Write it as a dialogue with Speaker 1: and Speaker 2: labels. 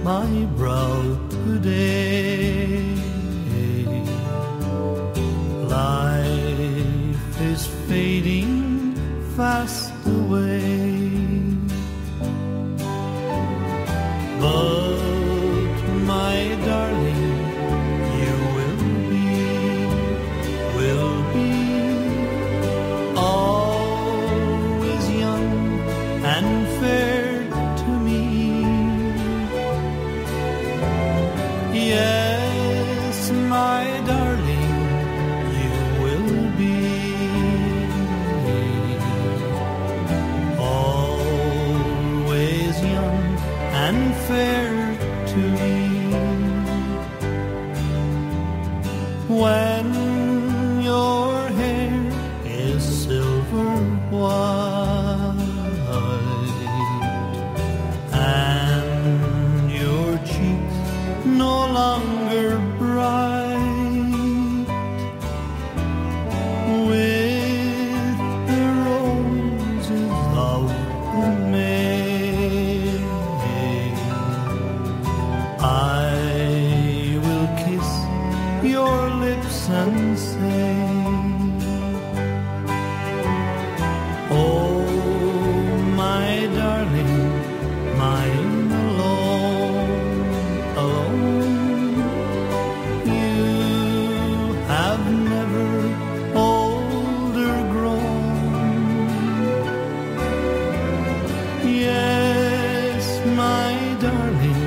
Speaker 1: my brow today. Life is fading fast away, but my darling, you will be always young and fair to me. Yes, my darling, you will be always young and fair to me. When your hair is silver white and your cheeks no longer bright with the roses of the May, I will kiss your lips and say, oh, my darling, mine alone, you have never older grown. Yes, my darling,